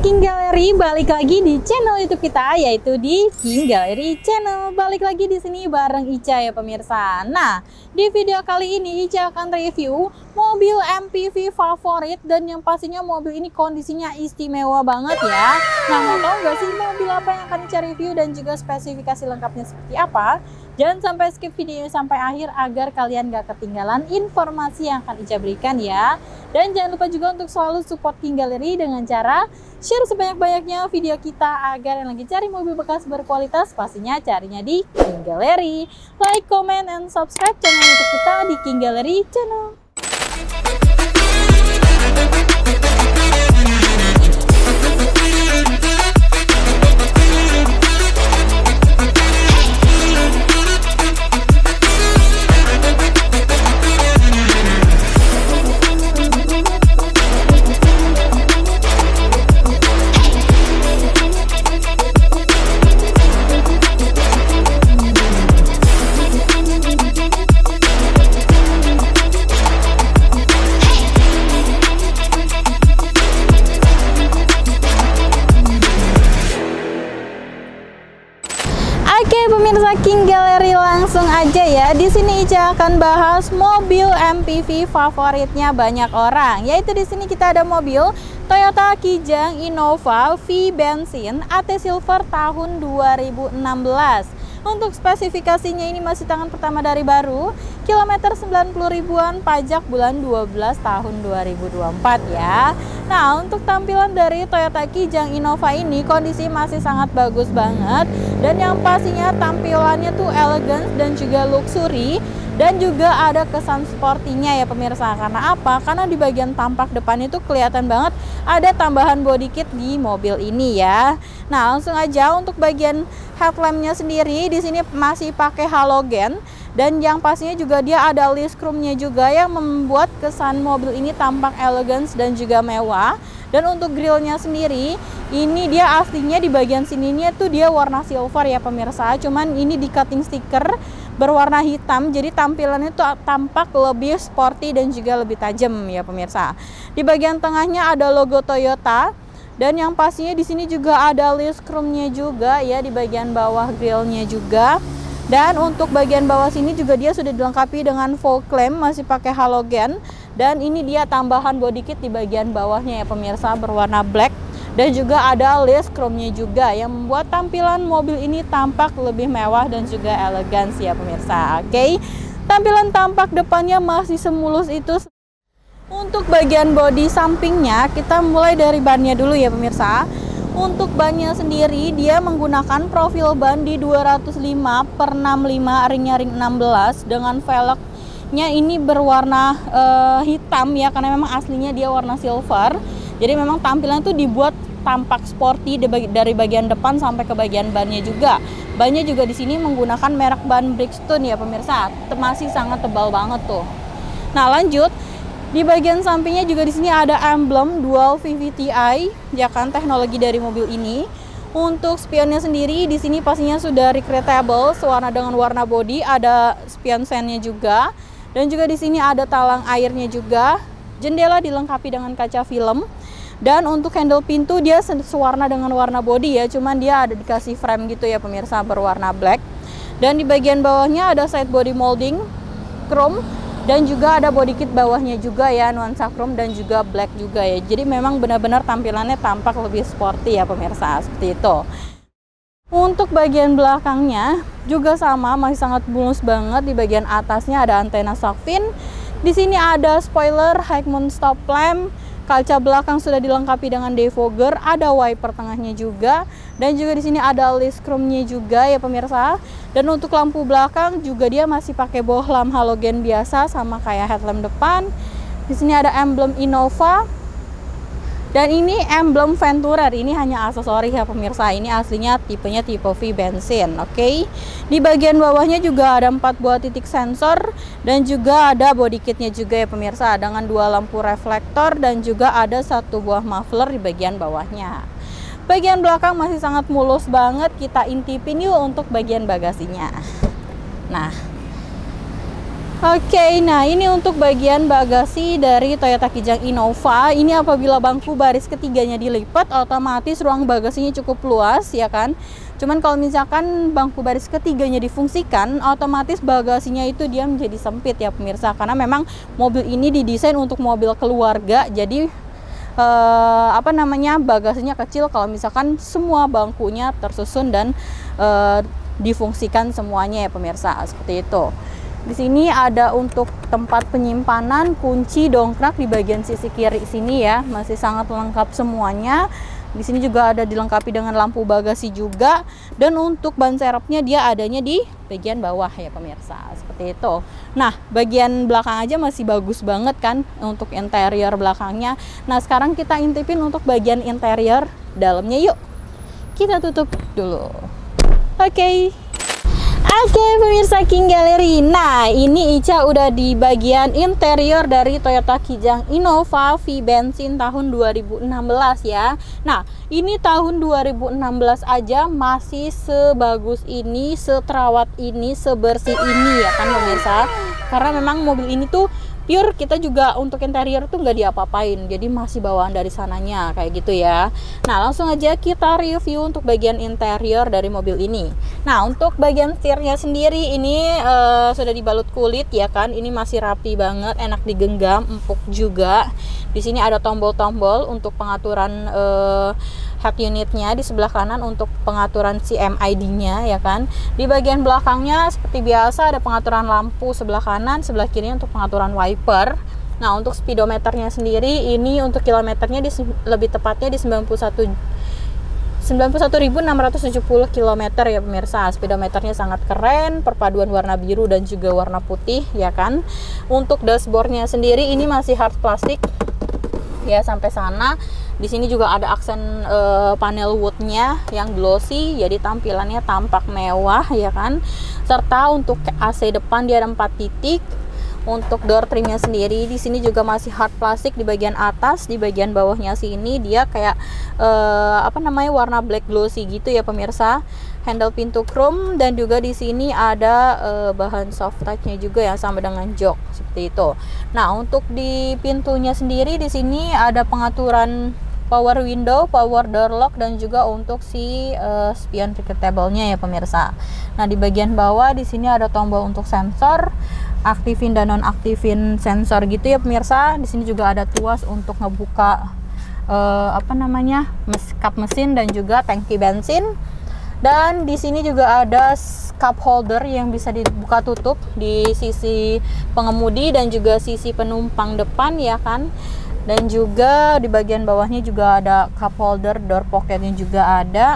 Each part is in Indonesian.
King Gallery balik lagi di channel YouTube kita, yaitu di King Gallery Channel. Balik lagi di sini bareng Ica ya pemirsa. Nah, di video kali ini Ica akan review mobil MPV favorit, dan yang pastinya mobil ini kondisinya istimewa banget ya. Nah, mau tahu nggak sih mobil apa yang akan Ica review dan juga spesifikasi lengkapnya seperti apa? Jangan sampai skip videonya sampai akhir agar kalian gak ketinggalan informasi yang akan Ica berikan ya. Dan jangan lupa juga untuk selalu support King Gallery dengan cara share sebanyak-banyaknya video kita agar yang lagi cari mobil bekas berkualitas pastinya carinya di King Gallery. Like, comment, and subscribe channel YouTube kita di King Gallery Channel. Oke pemirsa King Gallery, langsung aja ya. Di sini Ica akan bahas mobil MPV favoritnya banyak orang, yaitu di sini kita ada mobil Toyota Kijang Innova V bensin AT Silver tahun 2016. Untuk spesifikasinya ini masih tangan pertama dari baru, kilometer 90 ribuan, pajak bulan 12 tahun 2024 ya. Nah, untuk tampilan dari Toyota Kijang Innova ini kondisi masih sangat bagus banget, dan yang pastinya tampilannya tuh elegan dan juga luxury, dan juga ada kesan sportinya ya pemirsa. Karena apa? Karena di bagian tampak depan itu kelihatan banget ada tambahan body kit di mobil ini ya. Nah, langsung aja untuk bagian headlampnya sendiri di sini masih pakai halogen, dan yang pastinya juga dia ada list chrome-nya juga yang membuat kesan mobil ini tampak elegan dan juga mewah. Dan untuk grillnya sendiri ini dia aslinya di bagian sininya tuh dia warna silver ya pemirsa, cuman ini di cutting stiker berwarna hitam, jadi tampilannya tuh tampak lebih sporty dan juga lebih tajam ya pemirsa. Di bagian tengahnya ada logo Toyota, dan yang pastinya di sini juga ada list chrome-nya juga ya di bagian bawah grillnya juga. Dan untuk bagian bawah sini juga dia sudah dilengkapi dengan fog lamp, masih pakai halogen, dan ini dia tambahan body kit di bagian bawahnya ya pemirsa berwarna black. Dan juga ada list chrome-nya juga yang membuat tampilan mobil ini tampak lebih mewah dan juga elegan ya pemirsa. Oke, tampilan tampak depannya masih semulus itu. Untuk bagian bodi sampingnya kita mulai dari bannya dulu ya pemirsa. Untuk bannya sendiri dia menggunakan profil ban di 205/65, ringnya ring 16, dengan velgnya ini berwarna hitam ya, karena memang aslinya dia warna silver. Jadi memang tampilan itu dibuat tampak sporty dari bagian depan sampai ke bagian bannya juga. Bannya juga di sini menggunakan merek ban Bridgestone ya pemirsa, masih sangat tebal banget tuh. Nah, lanjut di bagian sampingnya juga di sini ada emblem dual VVT-i, ya kan, teknologi dari mobil ini. Untuk spionnya sendiri di sini pastinya sudah recreatable, sewarna dengan warna body, ada spion sen-nya juga, dan juga di sini ada talang airnya juga. Jendela dilengkapi dengan kaca film. Dan untuk handle pintu dia sewarna dengan warna body ya, cuman dia ada dikasih frame gitu ya pemirsa berwarna black. Dan di bagian bawahnya ada side body molding chrome, dan juga ada body kit bawahnya juga ya, nuansa chrome dan juga black juga ya. Jadi memang benar-benar tampilannya tampak lebih sporty ya pemirsa, seperti itu. Untuk bagian belakangnya juga sama, masih sangat mulus banget. Di bagian atasnya ada antena shark fin. Di sini ada spoiler, high mount stop lamp. Kaca belakang sudah dilengkapi dengan defogger, ada wiper tengahnya juga, dan juga di sini ada list chrome-nya juga ya pemirsa. Dan untuk lampu belakang juga dia masih pakai bohlam halogen biasa sama kayak headlamp depan. Di sini ada emblem Innova. Dan ini emblem Venturer, ini hanya aksesoris ya pemirsa. Ini aslinya tipenya tipe V bensin, oke. Di bagian bawahnya juga ada 4 buah titik sensor, dan juga ada body kitnya juga ya pemirsa, dengan 2 lampu reflektor, dan juga ada 1 buah muffler di bagian bawahnya. Bagian belakang masih sangat mulus banget. Kita intipin yuk untuk bagian bagasinya. Nah, Oke, nah ini untuk bagian bagasi dari Toyota Kijang Innova. Ini apabila bangku baris ketiganya dilipat, otomatis ruang bagasinya cukup luas ya kan. Cuman kalau misalkan bangku baris ketiganya difungsikan, otomatis bagasinya itu dia menjadi sempit ya pemirsa. Karena memang mobil ini didesain untuk mobil keluarga, jadi bagasinya kecil kalau misalkan semua bangkunya tersusun dan difungsikan semuanya ya pemirsa, seperti itu. Di sini ada untuk tempat penyimpanan, kunci, dongkrak di bagian sisi kiri sini ya, masih sangat lengkap semuanya. Di sini juga ada dilengkapi dengan lampu bagasi juga, dan untuk ban serepnya dia adanya di bagian bawah ya pemirsa, seperti itu. Nah, bagian belakang aja masih bagus banget kan untuk interior belakangnya. Nah, sekarang kita intipin untuk bagian interior dalamnya yuk. Kita tutup dulu. Oke. Oke pemirsa King Gallery, nah ini Ica udah di bagian interior dari Toyota Kijang Innova V bensin tahun 2016 ya. Nah ini tahun 2016 aja masih sebagus ini, seterawat ini, sebersih ini ya kan pemirsa. Karena memang mobil ini tuh pure, kita juga untuk interior tuh nggak diapa-apain, jadi masih bawaan dari sananya kayak gitu ya. Nah langsung aja kita review untuk bagian interior dari mobil ini. Nah untuk bagian setirnya sendiri ini sudah dibalut kulit ya kan, ini masih rapi banget, enak digenggam, empuk juga. Di sini ada tombol-tombol untuk pengaturan head unitnya, di sebelah kanan untuk pengaturan CMID-nya ya kan. Di bagian belakangnya seperti biasa ada pengaturan lampu sebelah kanan, sebelah kiri untuk pengaturan wiper. Nah, untuk speedometernya sendiri ini untuk kilometernya lebih tepatnya di 91.670 km ya pemirsa. Speedometernya sangat keren, perpaduan warna biru dan juga warna putih ya kan. Untuk dashboardnya sendiri ini masih hard plastik ya sampai sana. Di sini juga ada aksen panel woodnya yang glossy, jadi tampilannya tampak mewah ya kan. Serta untuk AC depan dia ada 4 titik. Untuk door trimnya sendiri di sini juga masih hard plastik di bagian atas, di bagian bawahnya sini dia kayak warna black glossy gitu ya pemirsa. Handle pintu chrome, dan juga di sini ada bahan soft touchnya juga yang sama dengan jok seperti itu. Nah untuk di pintunya sendiri di sini ada pengaturan power window, power door lock, dan juga untuk si spion picketable-nya ya pemirsa. Nah di bagian bawah di sini ada tombol untuk sensor, aktifin dan nonaktifin sensor gitu ya pemirsa. Di sini juga ada tuas untuk ngebuka kap mesin dan juga tangki bensin. Dan di sini juga ada cup holder yang bisa dibuka tutup di sisi pengemudi dan juga sisi penumpang depan ya kan. Dan juga di bagian bawahnya juga ada cup holder, door pocketnya juga ada.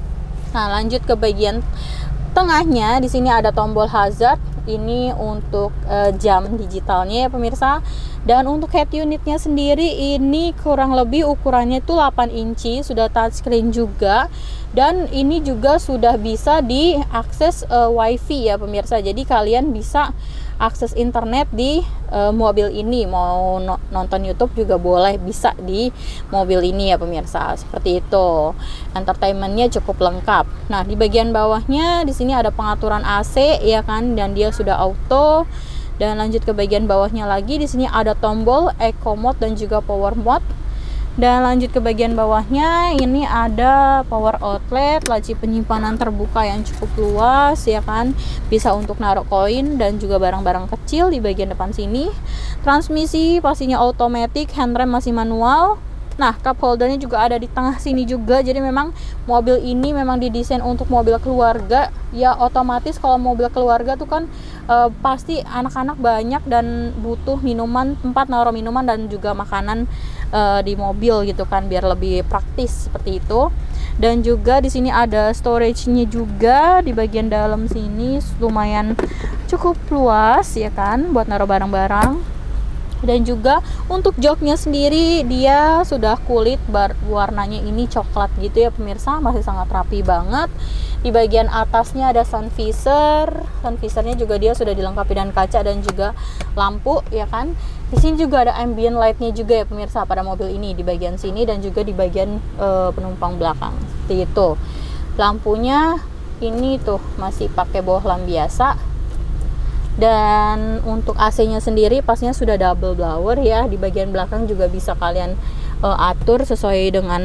Nah lanjut ke bagian tengahnya, di sini ada tombol hazard. Ini untuk jam digitalnya ya pemirsa. Dan untuk head unitnya sendiri ini kurang lebih ukurannya itu 8 inci, sudah touchscreen juga. Dan ini juga sudah bisa diakses wifi ya pemirsa. Jadi kalian bisa akses internet di mobil ini, mau nonton YouTube juga boleh, bisa di mobil ini ya pemirsa, seperti itu. Entertainmentnya cukup lengkap. Nah di bagian bawahnya di sini ada pengaturan AC ya kan, dan dia sudah auto. Dan lanjut ke bagian bawahnya lagi, di sini ada tombol eco mode dan juga power mode. Dan lanjut ke bagian bawahnya, ini ada power outlet, laci penyimpanan terbuka yang cukup luas ya kan, bisa untuk naruh koin dan juga barang-barang kecil di bagian depan sini. Transmisi pastinya otomatis, handrem masih manual. Nah cup holdernya juga ada di tengah sini juga, jadi memang mobil ini memang didesain untuk mobil keluarga ya. Otomatis kalau mobil keluarga tuh kan pasti anak-anak banyak dan butuh minuman, tempat naruh minuman dan juga makanan di mobil gitu kan, biar lebih praktis seperti itu. Dan juga di sini ada storage-nya juga di bagian dalam sini, lumayan cukup luas ya kan buat naruh barang-barang. Dan juga untuk joknya sendiri dia sudah kulit warnanya ini coklat gitu ya pemirsa, masih sangat rapi banget. Di bagian atasnya ada sun visor, sun visornya juga dia sudah dilengkapi dengan kaca dan juga lampu ya kan. Di sini juga ada ambient lightnya juga ya pemirsa pada mobil ini, di bagian sini dan juga di bagian penumpang belakang seperti itu. Lampunya ini tuh masih pakai bohlam biasa. Dan untuk AC-nya sendiri pastinya sudah double blower ya. Di bagian belakang juga bisa kalian atur sesuai dengan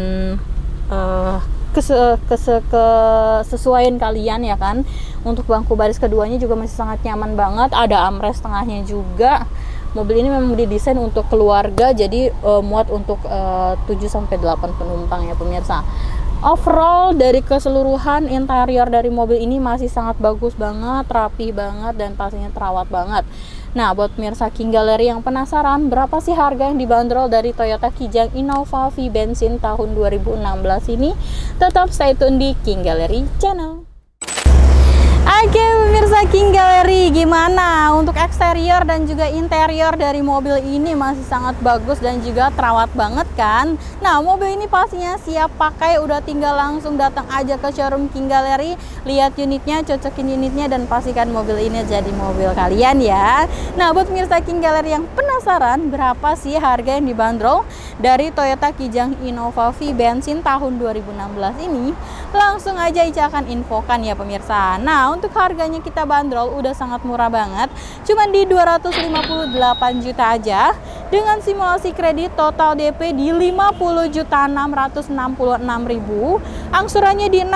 kesesuaian kalian ya kan. Untuk bangku baris keduanya juga masih sangat nyaman banget, ada armrest tengahnya juga. Mobil ini memang didesain untuk keluarga, jadi muat untuk 7-8 penumpang ya pemirsa. Overall dari keseluruhan interior dari mobil ini masih sangat bagus banget, rapi banget, dan pastinya terawat banget. Nah, buat pemirsa King Gallery yang penasaran berapa sih harga yang dibanderol dari Toyota Kijang Innova V bensin tahun 2016 ini, tetap stay tune di King Gallery Channel. Oke pemirsa King Gallery, gimana untuk eksterior dan juga interior dari mobil ini? Masih sangat bagus dan juga terawat banget kan. Nah, mobil ini pastinya siap pakai, udah tinggal langsung datang aja ke showroom King Gallery, lihat unitnya, cocokin unitnya, dan pastikan mobil ini jadi mobil kalian ya. Nah, buat pemirsa King Gallery yang penasaran berapa sih harga yang dibanderol dari Toyota Kijang Innova V bensin tahun 2016 ini, langsung aja Ica akan infokan ya pemirsa. Nah, untuk harganya kita bandrol udah sangat murah banget, cuman di 258 juta aja, dengan simulasi kredit total DP di 50.666.000, angsurannya di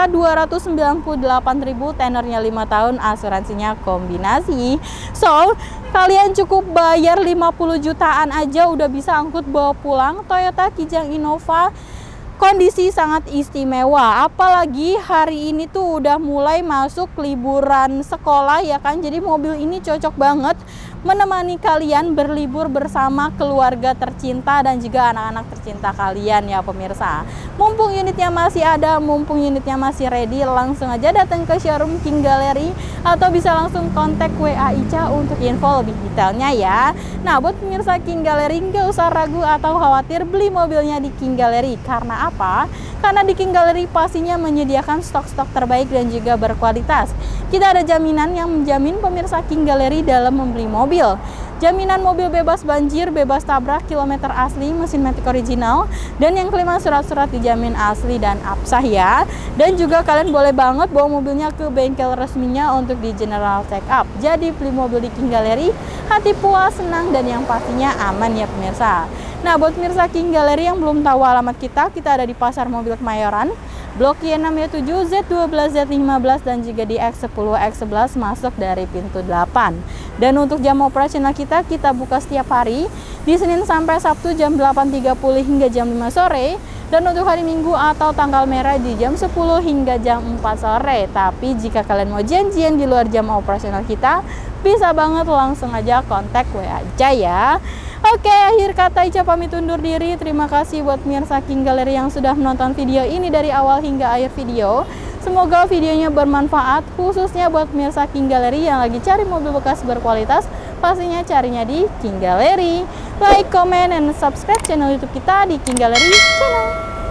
6.298.000, tenornya 5 tahun, asuransinya kombinasi. So, kalian cukup bayar 50 jutaan aja udah bisa angkut bawa pulang Toyota Kijang Innova. Kondisi sangat istimewa, apalagi hari ini tuh udah mulai masuk liburan sekolah ya kan. Jadi mobil ini cocok banget menemani kalian berlibur bersama keluarga tercinta dan juga anak-anak tercinta kalian ya pemirsa. Mumpung unitnya masih ada, mumpung unitnya masih ready, langsung aja datang ke showroom King Gallery atau bisa langsung kontak WA Ica untuk info lebih detailnya ya. Nah, buat pemirsa King Gallery nggak usah ragu atau khawatir beli mobilnya di King Gallery. Karena apa? Karena di King Gallery pastinya menyediakan stok-stok terbaik dan juga berkualitas. Kita ada jaminan yang menjamin pemirsa King Gallery dalam membeli mobil. Jaminan mobil bebas banjir, bebas tabrak, kilometer asli, mesin matic original, dan yang kelima surat-surat dijamin asli dan absah ya. Dan juga kalian boleh banget bawa mobilnya ke bengkel resminya untuk di general check up. Jadi beli mobil di King Gallery, hati puas, senang, dan yang pastinya aman ya pemirsa. Nah, buat pemirsa King Gallery yang belum tahu alamat kita ada di Pasar Mobil Kemayoran, Blok Y6Y7, Z12, Z15, dan juga di X10, X11 masuk dari pintu 8. Dan untuk jam operasional kita buka setiap hari, di Senin sampai Sabtu jam 8.30 hingga jam 5 sore. Dan untuk hari Minggu atau tanggal merah di jam 10 hingga jam 4 sore. Tapi jika kalian mau janjian di luar jam operasional kita, bisa banget langsung aja kontak WA aja ya. Oke, akhir kata Ica pamit undur diri. Terima kasih buat pemirsa King Gallery yang sudah menonton video ini dari awal hingga akhir video. Semoga videonya bermanfaat, khususnya buat pemirsa King Gallery yang lagi cari mobil bekas berkualitas. Pastinya carinya di King Gallery. Like, comment, dan subscribe channel YouTube kita di King Gallery Channel.